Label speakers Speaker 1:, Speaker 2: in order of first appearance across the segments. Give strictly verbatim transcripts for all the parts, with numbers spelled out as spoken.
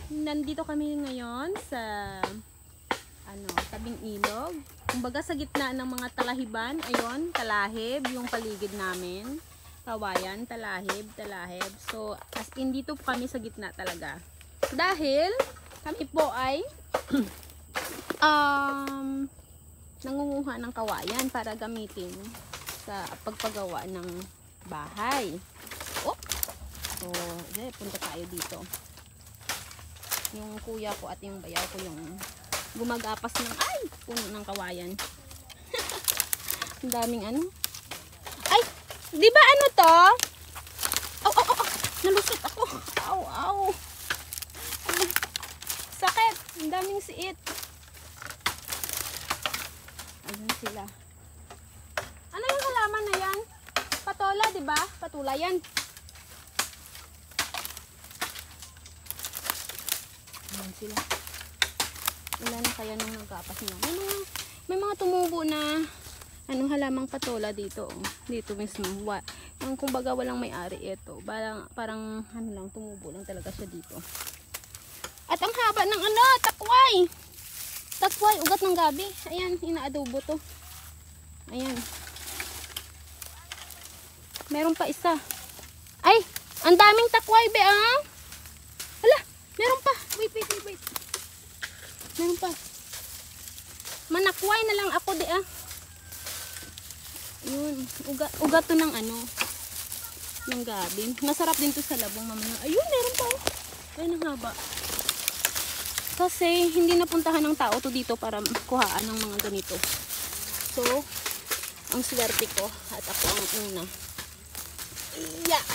Speaker 1: nandito kami ngayon sa ano, tabing ilog. Kumbaga sa gitna ng mga talahiban, ayun, talahib yung paligid namin. Kawayan, talahib, talahib. So, as in dito po kami sa gitna talaga. Dahil kami po ay um, nangunguha ng kawayan para gamitin sa pagpagawa ng bahay. Oh! So, eh, punta tayo dito. Yung kuya ko at yung bayaw ko yung gumagapas ng ay puno ng kawayan. Ang daming ano. Ay, di ba ano to? Aw, aw, aw, nalusot ako. Aw, aw. Sakit. Ang daming siit. Ayun sila. Ano yung halaman na yan? Patola, di ba? Patula yan. Ayun sila. Wala na kaya nung nagkapas nila. May mga, may mga tumubo na ano, halamang patola dito. Oh. Dito mismo. Wa, yung kumbaga walang may-ari ito. Parang, parang ano lang, tumubo lang talaga siya dito. At ang haba ng ano, takway. Takway, ugat ng gabi. Ayan, inaadobo to. Ayan. Meron pa isa. Ay, ang daming takway be ah. Hala, meron pa. Wait, wait, wait, wait. Meron pa. Manakway na lang ako di ah. Yun, ugat, ugat to ng ano, ng gabi. Masarap din to sa labong mamaya. Ayun, meron pa. Ayun ang haba. Kasi hindi napuntahan ng tao to dito para kuhaan ng mga ganito. So, ang swerte ko at ako ang una. Yeah.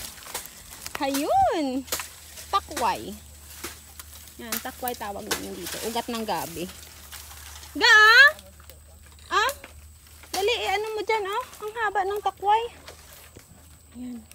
Speaker 1: Ayun. Takway. Yan, takway tawag namin dito. Ugat ng gabi. Ga! Ah? Dali, eh, ano mo dyan, ah? Ang haba ng takway. Yan.